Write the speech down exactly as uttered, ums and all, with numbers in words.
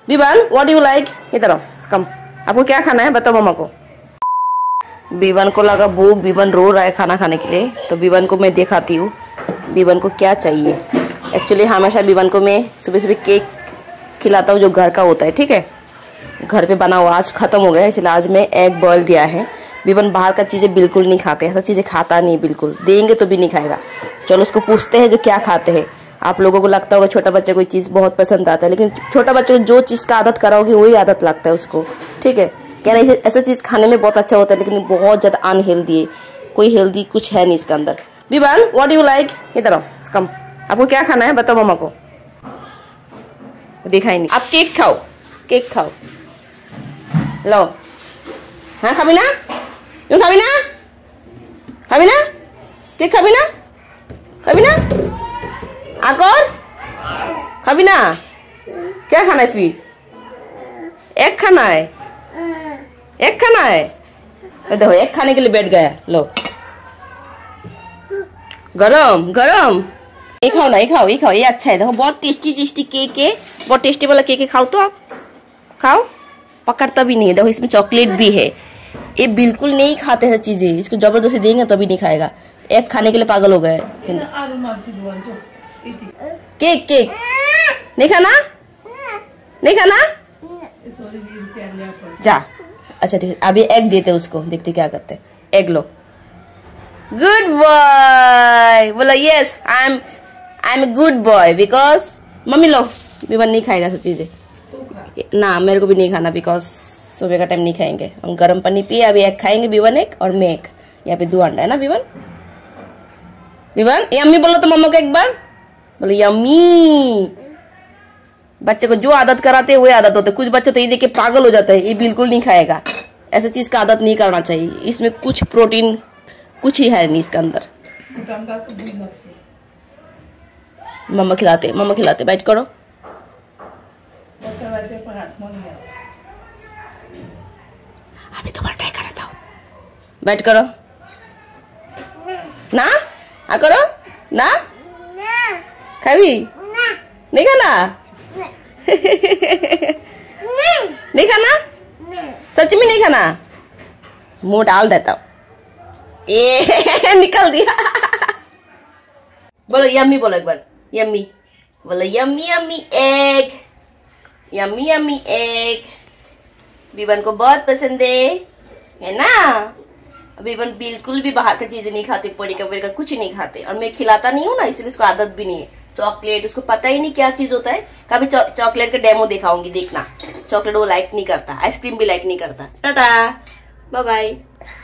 Bevan what you like, इधर आओ, कम। आपको क्या खाना है बताओ मम्मा को। बीवन को लगा भूख, बीवन रो रहा है खाना खाने के लिए, तो बीवन को मैं दिखाती हूँ बीवन को क्या चाहिए। एक्चुअली हमेशा बीवन को मैं सुबह सुबह केक खिलाता हूँ जो घर का होता है, ठीक है, घर पे बना हुआ। आज खत्म हो गया इसलिए आज मैं एग बॉयल दिया है। बीवन बाहर का चीज़ें बिल्कुल नहीं खाते, ऐसा चीज़ें खाता नहीं, बिल्कुल देंगे तो भी नहीं खाएगा। चलो उसको पूछते हैं जो क्या खाते हैं। आप लोगों को लगता होगा छोटा बच्चा कोई चीज़ बहुत पसंद आता है, लेकिन छोटा बच्चे को जो चीज़ का आदत कराओगे वही आदत लगता है उसको, ठीक है। क्या नहीं, ऐसा चीज़ खाने में बहुत अच्छा होता है लेकिन बहुत ज़्यादा अनहेल्दी है, कोई हेल्दी कुछ है नहीं इसके अंदर। बीवन व्हाट यू लाइक, इधर आओ, कम। आपको क्या खाना है बताओ मम्मा को। देखा ही नहीं। आप केक खाओ, केक खाओ, लो। हाँ खाबी ना, क्यों खाबी ना, खाबी ना केक, खाबी ना, खाबी ना आकर, खाबी ना। क्या खाना है फिर, एग खाना है, एग खाना है। देखो एग खाने के लिए बैठ गया, लो गरम गरम। ये खाओ ना, ये खाओ, ये खाओ, ये अच्छा है। देखो बहुत टेस्टी टेस्टी केक है, बहुत टेस्टी वाला केक है, खाओ तो आप खाओ। पकड़ता भी नहीं है, देखो इसमें चॉकलेट भी है। ये बिल्कुल नहीं खाते हैं चीजें, इसको जबरदस्ती देंगे तभी नहीं खाएगा। एग खाने के लिए पागल हो गए। केक केक नहीं खाना, नहीं खाना जा। अच्छा ठीक है, अभी एग देते उसको, देखते क्या करते। एग लो, गुड बॉय बोला। Yes I am I am a good boy because mummy लो। बीवन नहीं खाएगा सब चीजें ना, मेरे को भी नहीं खाना बिकॉज सुबह का टाइम नहीं खाएंगे हम। गर्म पानी पिए, अभी एग खाएंगे बीवन एक और मैं एक। यहाँ पे दो अंडा है ना बीवन। बीवन यम्मी बोलो तो मम्मा को एक बार बोलो, यम्मी। बच्चे को जो आदत कराते हैं वही आदत होते है। कुछ बच्चे तो ये देख के पागल हो जाते हैं, ये बिल्कुल नहीं खाएगा। ऐसा चीज का आदत नहीं करना चाहिए, इसमें कुछ प्रोटीन कुछ ही है नहीं इसके अंदर। मम्मा खिलाते, मम्मा खिलाते, बैठ करो। अभी दोबारा ट्राई करा था, बैठ करो ना, आ करो ना, खावी नहीं खाना, नहीं खाना, सच में नहीं खाना, मुंह डाल देता हूँ। ए निकल दिया। बोलो यम्मी, बोलो एक बार यम्मी, बोलो yummy yummy egg, yummy yummy egg. बीवन को बहुत पसंद है है ना। बीवन बिल्कुल भी बाहर की चीजें नहीं खाते, पड़ी का पड़ी का कुछ नहीं खाते, और मैं खिलाता नहीं हूँ ना इसलिए उसको आदत भी नहीं है। चॉकलेट उसको पता ही नहीं क्या चीज होता है। कभी चॉकलेट का डेमो दिखाऊंगी, देखना। चॉकलेट वो लाइक नहीं करता, आइसक्रीम भी लाइक नहीं करता। Tata bye bye.